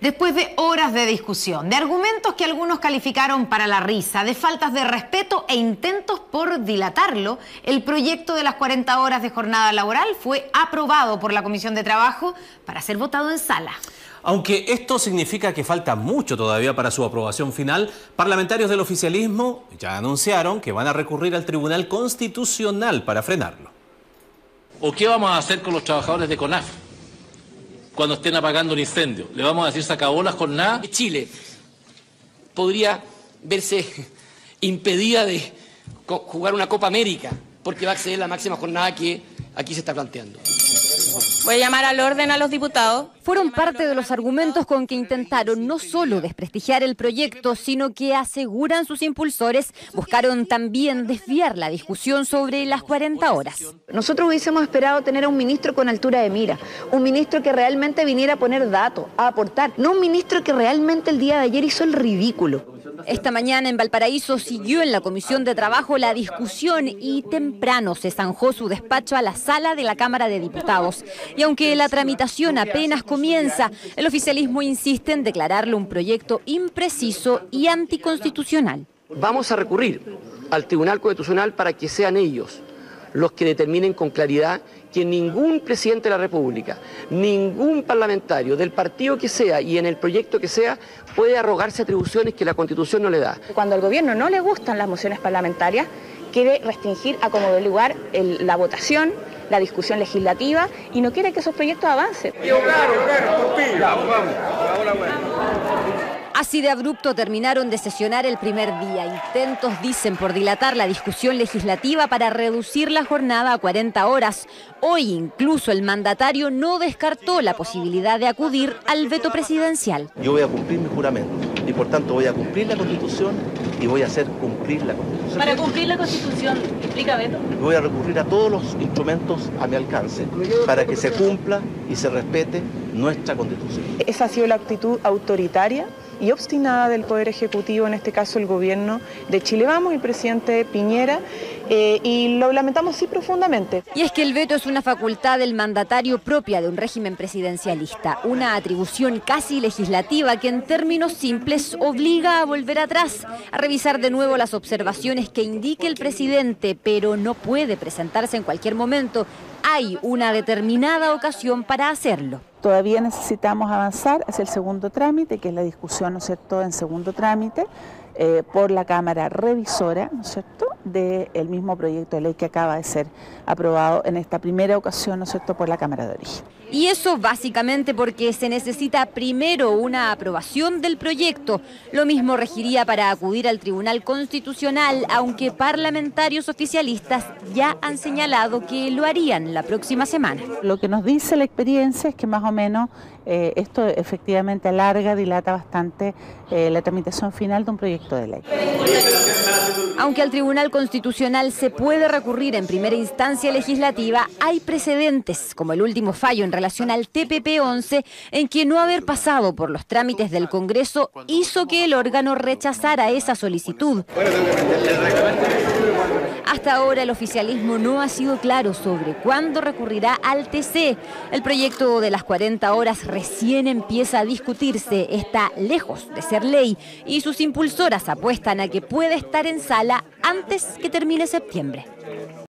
Después de horas de discusión, de argumentos que algunos calificaron para la risa, de faltas de respeto e intentos por dilatarlo, el proyecto de las 40 horas de jornada laboral fue aprobado por la Comisión de Trabajo para ser votado en sala. Aunque esto significa que falta mucho todavía para su aprobación final, parlamentarios del oficialismo ya anunciaron que van a recurrir al Tribunal Constitucional para frenarlo. ¿O qué vamos a hacer con los trabajadores de CONAF cuando estén apagando un incendio? ¿Le vamos a decir se acabó la jornada? Chile podría verse impedida de jugar una Copa América porque va a acceder a la máxima jornada que aquí se está planteando. Voy a llamar al orden a los diputados. Fueron parte de los argumentos con que intentaron no solo desprestigiar el proyecto, sino que, aseguran sus impulsores, buscaron también desviar la discusión sobre las 40 horas. Nosotros hubiésemos esperado tener a un ministro con altura de mira, un ministro que realmente viniera a poner datos, a aportar, no un ministro que realmente el día de ayer hizo el ridículo. Esta mañana en Valparaíso siguió en la Comisión de Trabajo la discusión y temprano se zanjó su despacho a la sala de la Cámara de Diputados. Y aunque la tramitación apenas comienza, el oficialismo insiste en declararlo un proyecto impreciso y anticonstitucional. Vamos a recurrir al Tribunal Constitucional para que sean ellos los que determinen con claridad que ningún presidente de la República, ningún parlamentario del partido que sea y en el proyecto que sea puede arrogarse atribuciones que la Constitución no le da. Cuando al gobierno no le gustan las mociones parlamentarias, quiere restringir a como dé lugar la votación, la discusión legislativa y no quiere que esos proyectos avancen. Así de abrupto terminaron de sesionar el primer día. Intentos, dicen, por dilatar la discusión legislativa para reducir la jornada a 40 horas. Hoy incluso el mandatario no descartó la posibilidad de acudir al veto presidencial. Yo voy a cumplir mi juramento y por tanto voy a cumplir la Constitución y voy a hacer cumplir la Constitución. Para cumplir la Constitución, ¿implica veto? Voy a recurrir a todos los instrumentos a mi alcance para que se cumpla y se respete nuestra Constitución. Esa ha sido la actitud autoritaria y obstinada del Poder Ejecutivo, en este caso el gobierno de Chile Vamos y el presidente Piñera, y lo lamentamos sí profundamente. Y es que el veto es una facultad del mandatario propia de un régimen presidencialista, una atribución casi legislativa que en términos simples obliga a volver atrás, a revisar de nuevo las observaciones que indique el presidente, pero no puede presentarse en cualquier momento. Hay una determinada ocasión para hacerlo. Todavía necesitamos avanzar hacia el segundo trámite, que es la discusión, ¿no es cierto?, en segundo trámite por la Cámara Revisora, ¿no es cierto?, del mismo proyecto de ley que acaba de ser aprobado en esta primera ocasión, ¿no es cierto?, por la Cámara de Origen. Y eso básicamente porque se necesita primero una aprobación del proyecto. Lo mismo regiría para acudir al Tribunal Constitucional, aunque parlamentarios oficialistas ya han señalado que lo harían la próxima semana. Lo que nos dice la experiencia es que más o menos esto efectivamente alarga, dilata bastante la tramitación final de un proyecto de ley. Aunque al Tribunal Constitucional se puede recurrir en primera instancia legislativa, hay precedentes, como el último fallo en relación al TPP-11, en que no haber pasado por los trámites del Congreso hizo que el órgano rechazara esa solicitud. Hasta ahora el oficialismo no ha sido claro sobre cuándo recurrirá al TC. El proyecto de las 40 horas recién empieza a discutirse, está lejos de ser ley y sus impulsoras apuestan a que puede estar en sala antes que termine septiembre.